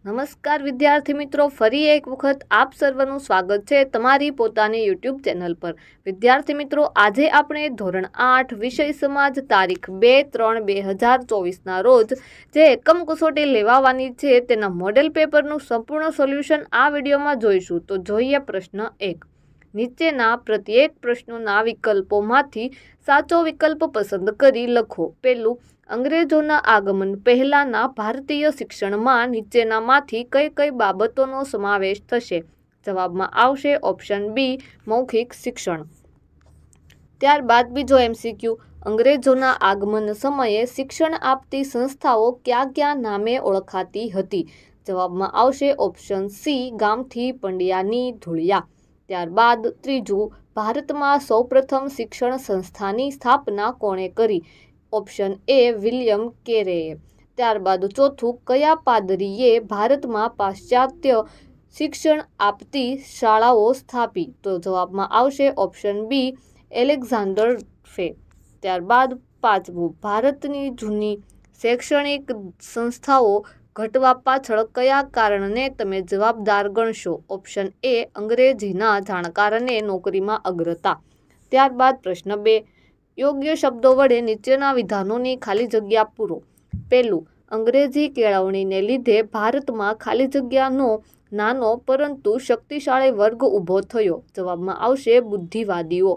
નમસ્કાર વિદ્યાર્થી મિત્રો, ફરી એક વખત આપ સર્વનું સ્વાગત છે તમારી પોતાની યુટ્યુબ ચેનલ પર। વિદ્યાર્થી મિત્રો, આજે આપણે ધોરણ 8 વિષય સમાજ તારીખ 2/3/2024ના રોજ જે એકમ કસોટી લેવાની છે તેના મોડેલ પેપરનું સંપૂર્ણ સોલ્યુશન આ વિડીયોમાં જોઈશું। તો જોઈએ પ્રશ્ન 1। નીચેના પ્રત્યેક પ્રશ્નોના વિકલ્પોમાંથી સાચો વિકલ્પ પસંદ કરી લખો। પહેલું, અંગ્રેજોના આગમન પહેલાંના ભારતીય શિક્ષણમાં નીચેનામાંથી કઈ કઈ બાબતોનો સમાવેશ થશે? જવાબમાં આવશે ઓપ્શન બી, મૌખિક શિક્ષણ। ત્યારબાદ બીજો MCQ, અંગ્રેજોના આગમન સમયે શિક્ષણ આપતી સંસ્થાઓ કયા નામે ઓળખાતી હતી? જવાબમાં આવશે ઓપ્શન સી, ગામથી પંડ્યાની ધૂળિયા। ત્યારબાદ ત્રીજું, ભારતમાં સૌપ્રથમ શિક્ષણ સંસ્થાની સ્થાપના કોણે કરી? ઓપ્શન એ, વિલિયમ કેરેએ। ત્યારબાદ ચોથું, કયા પાદરીએ ભારતમાં પાશ્ચાત્ય શિક્ષણ આપતી શાળાઓ સ્થાપી? તો જવાબમાં આવશે ઓપ્શન બી, એલેક્ઝાન્ડર ફે। ત્યારબાદ પાંચમું, ભારતની જૂની શૈક્ષણિક સંસ્થાઓ ઘટવા પાછળ કયા કારણને તમે જવાબદાર ગણશો? ઓપ્શન એ, અંગ્રેજીના જાણકારને નોકરીમાં અગ્રતા। ત્યારબાદ પ્રશ્ન 2, યોગ્ય શબ્દો વડે નીચેના વિધાનોની ખાલી જગ્યા પૂરો। પહેલું, અંગ્રેજી કેળવણીને લીધે ભારતમાં ખાલી જગ્યાનો નાનો પરંતુ શક્તિશાળી વર્ગ ઊભો થયો। જવાબમાં આવશે બુદ્ધિવાદીઓ।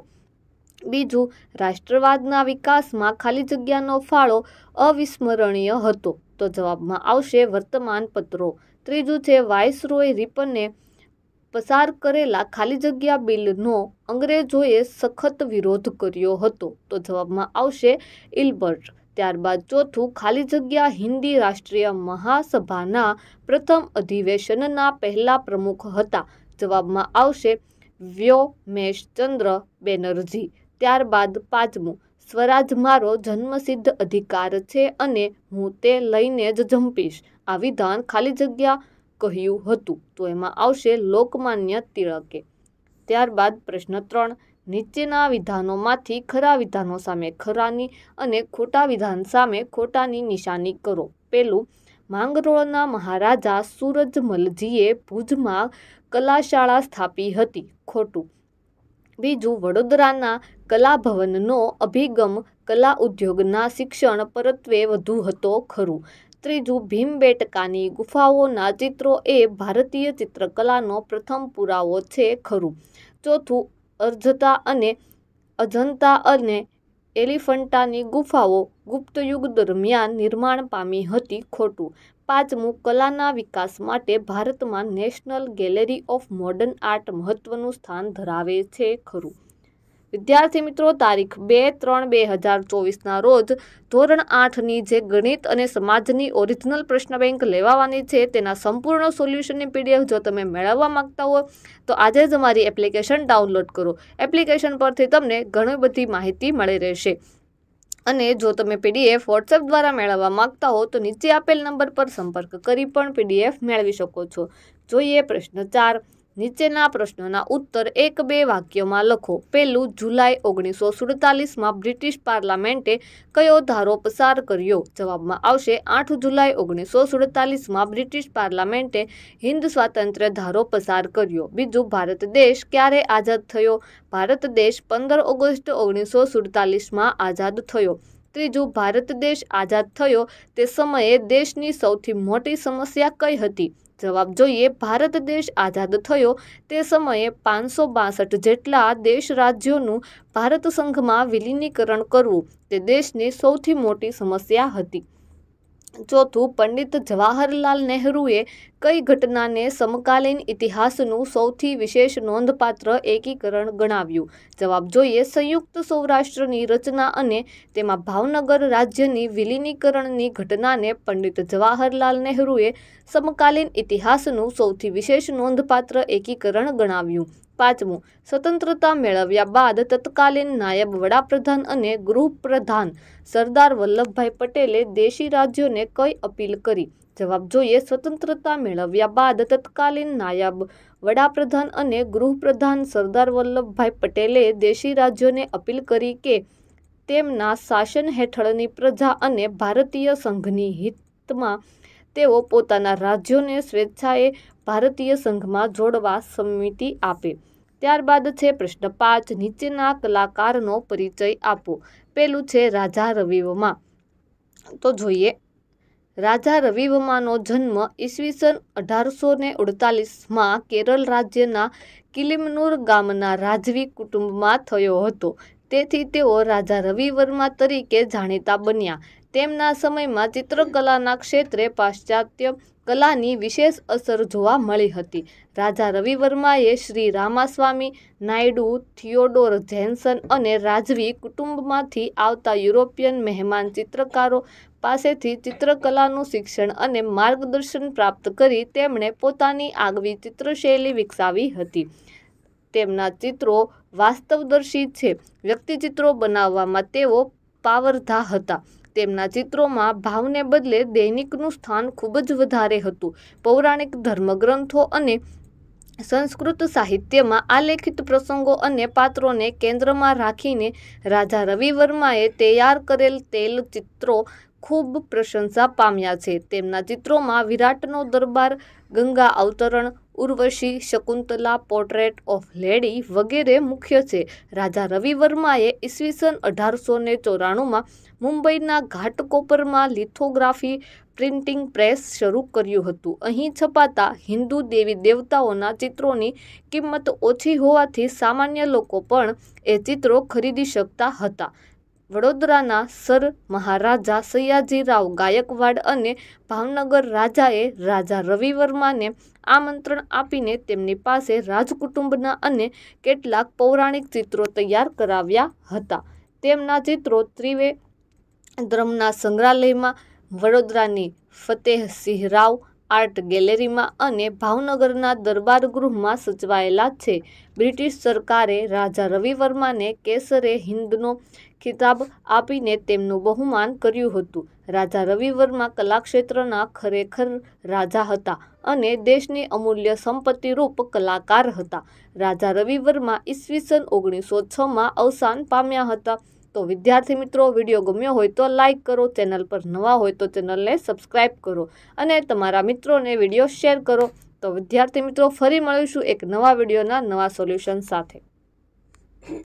બીજું, રાષ્ટ્રવાદના વિકાસમાં ખાલી જગ્યાનો ફાળો અવિસ્મરણીય હતો। તો જવાબમાં આવશે વર્તમાનપત્રો। ત્રીજું છે, વાઇસરોય રિપને પસાર કરેલા ખાલી જગ્યા બિલનો અંગ્રેજોએ સખત વિરોધ કર્યો હતો। તો જવાબમાં આવશે ઇલ્બર્ટ। ત્યારબાદ ચોથું, ખાલી જગ્યા હિન્દી રાષ્ટ્રીય મહાસભાના પ્રથમ અધિવેશનના પહેલા પ્રમુખ હતા। જવાબમાં આવશે વ્યોમેશચંદ્ર બેનર્જી। ત્યારબાદ પાંચમું, સ્વરાજ મારો જન્મસિદ્ધ અધિકાર છે અને હું તે લઈને જ જંપીશ, આ વિધાન ખાલી જગ્યા કહ્યું હતું? તો એમાં આવશે લોકમાન્ય તિલકે। ત્યારબાદ પ્રશ્ન 3, નીચેના વિધાનોમાંથી ખરા વિધાનો સામે ખરાની અને ખોટા વિધાન સામે ખોટાની નિશાની કરો। પહેલું, માંગરોળના મહારાજા સૂરજમલજીએ ભુજમાં કલાશાળા સ્થાપી હતી, ખોટું। બીજું, વડોદરાના કલાભવનનો અભિગમ કલા ઉદ્યોગના શિક્ષણ પરત્વે વધુ હતો, ખરું। ત્રીજું, ભીમબેટકાની ગુફાઓના ચિત્રો એ ભારતીય ચિત્રકલાનો પ્રથમ પુરાવો છે, ખરું। ચોથું, અજંતા અને એલિફન્ટાની ગુફાઓ ગુપ્તયુગ દરમિયાન નિર્માણ પામી હતી, ખોટું। પાંચમું, કલાના વિકાસ માટે ભારતમાં National Gallery of Modern Art મહત્વનું સ્થાન ધરાવે છે, ખરું। વિદ્યાર્થી મિત્રો, તારીખ 2/3/2024ના રોજ ધોરણ 8ની જે ગણિત અને સમાજની ઓરિજિનલ પ્રશ્ન બેંક લેવાની છે તેના સંપૂર્ણ સોલ્યુશનની PDF જો તમે મેળવવા માંગતા હો તો આજે જ અમારી એપ્લિકેશન ડાઉનલોડ કરો। એપ્લિકેશન પરથી તમને ઘણી બધી માહિતી મળી રહેશે અને જો તમે PDF વોટ્સએપ દ્વારા મેળવવા માંગતા હો તો નીચે આપેલ નંબર પર સંપર્ક કરી પણ PDF મેળવી શકો છો। જોઈએ પ્રશ્ન 4, નીચેના પ્રશ્નોના ઉત્તર 1-2 વાક્યોમાં લખો। પહેલું, જુલાઈ 1947માં બ્રિટિશ પાર્લામેન્ટે કયો ધારો પસાર કર્યો? જવાબમાં આવશે 8 જુલાઈ 1947માં બ્રિટિશ પાર્લામેન્ટે હિન્દ સ્વાતંત્ર્ય ધારો પસાર કર્યો। બીજું, ભારત દેશ ક્યારે આઝાદ થયો? ભારત દેશ 15 ઓગસ્ટ 1947માં આઝાદ થયો। ત્રીજું, ભારત દેશ આઝાદ થયો તે સમયે દેશની સૌથી મોટી સમસ્યા કઈ હતી? જવાબ જોઈએ, ભારત દેશ આઝાદ થયો તે સમયે 562 જેટલા દેશ રાજ્યોનું ભારત સંઘમાં વિલીનીકરણ કરવું તે દેશની સૌથી મોટી સમસ્યા હતી। ચોથું, પંડિત જવાહરલાલ નહેરુએ કઈ ઘટનાને સમકાલીન ઇતિહાસનું સૌથી વિશેષ નોંધપાત્ર એકીકરણ ગણાવ્યું? જવાબ જોઈએ, સંયુક્ત સૌરાષ્ટ્રની રચના અને તેમાં ભાવનગર રાજ્યની વિલીનીકરણની ઘટનાને પંડિત જવાહરલાલ નહેરુએ સમકાલીન ઇતિહાસનું સૌથી વિશેષ નોંધપાત્ર એકીકરણ ગણાવ્યું। પાંચમું, સ્વતંત્રતા મેળવ્યા બાદ તત્કાલીન નાયબ વડાપ્રધાન અને ગૃહપ્રધાન સરદાર વલ્લભભાઈ પટેલે દેશી રાજ્યોને કઈ અપીલ કરી? જવાબ જોઈએ, સ્વતંત્રતા મેળવ્યા બાદ તત્કાલીન નાયબ વડાપ્રધાન અને ગૃહપ્રધાન સરદાર વલ્લભભાઈ પટેલે દેશી રાજ્યોને અપીલ કરી કે તેમના શાસન હેઠળની પ્રજા અને ભારતીય સંઘની હિતમાં તેઓ પોતાના રાજ્યોને સ્વેચ્છાએ ભારતીય સંઘમાં જોડવા સંમતિ આપે। ત્યારબાદ છે પ્રશ્ન 5, નીચેના કલાકારનો પરિચય આપો। પેલું છે રાજા રવિવર્મા। તો જોઈએ, રાજા રવિવર્માનો જન્મ ઈસવીસન 1848માં કેરળ રાજ્યના કિલિમનુર ગામના રાજવી કુટુંબમાં થયો હતો। તેથી તેઓ રાજા રવિવર્મા તરીકે જાણીતા બન્યા। તેમના સમયમાં ચિત્રકલાના ક્ષેત્રે પાશ્ચાત્ય કલાની વિશેષ અસર જોવા મળી હતી। રાજા રવિવર્માએ શ્રી રામાસ્વામી નાયડુ, થિયોડોર જેન્સન અને રાજવી કુટુંબમાંથી આવતા યુરોપિયન મહેમાન ચિત્રકારો પાસેથી ચિત્રકલાનું શિક્ષણ અને માર્ગદર્શન પ્રાપ્ત કરી તેમણે પોતાની આગવી ચિત્રશૈલી વિકસાવી હતી। તેમના ચિત્રો વાસ્તવદર્શી છે। વ્યક્તિચિત્રો બનાવવામાં તેઓ પાવરધા હતા। તેમના ચિત્રોમાં ભાવને બદલે દૈનિકનું સ્થાન ખૂબ જ વધારે હતું। પૌરાણિક ધર્મગ્રંથો અને સંસ્કૃત સાહિત્યમાં આલેખિત પ્રસંગો અને પાત્રોને કેન્દ્રમાં રાખીને રાજા રવિવર્માએ તૈયાર કરેલ તૈલચિત્રો ખૂબ પ્રશંસા પામ્યા છે। તેમના ચિત્રોમાં વિરાટનો દરબાર, Ganga Avataran, Urvashi, Shakuntala, portrait of lady વગેરે મુખ્ય છે। રાજા રવિવર્માએ ઈસવીસન 1894માં મુંબઈના ઘાટકોપરમાં લિથોગ્રાફી પ્રિન્ટિંગ પ્રેસ શરૂ કર્યું હતું। અહીં છપાતા હિન્દુ દેવી દેવતાઓના ચિત્રોની કિંમત ઓછી હોવાથી સામાન્ય લોકો પણ એ ચિત્રો ખરીદી શકતા હતા। વડોદરાના સર મહારાજા સયાજીરાવ ગાયકવાડ અને ભાવનગર રાજાએ રાજા રવિવર્માને આમંત્રણ આપીને તેમની પાસે રાજકુટુંબના અને કેટલાક પૌરાણિક ચિત્રો તૈયાર કરાવ્યા હતા। તેમના ચિત્રો ત્રિવેન્દ્રમના સંગ્રહાલયમાં, વડોદરાની ફતેહસિંહ રાવ આર્ટ ગેલેરીમાં અને ભાવનગરના દરબાર ગૃહમાં સચવાયેલા છે। બ્રિટિશ સરકારે રાજા રવિવર્માને કેસરે હિંદનો ખિતાબ આપીને તેમનું બહુમાન કર્યું હતું। રાજા રવિવર્મા કલાક્ષેત્રના ખરેખર રાજા હતા અને દેશની અમૂલ્ય સંપત્તિરૂપ કલાકાર હતા। રાજા રવિવર્મા ઈસવીસન 1906માં અવસાન પામ્યા હતા। તો વિદ્યાર્થી મિત્રો, વિડીયો ગમ્યો હોય તો લાઇક કરો, ચેનલ પર નવા હોય તો ચેનલને સબસ્ક્રાઈબ કરો અને તમારા મિત્રોને વિડીયો શેર કરો। તો વિદ્યાર્થી મિત્રો, ફરી મળીશું એક નવા વિડીયોના નવા સોલ્યુશન સાથે।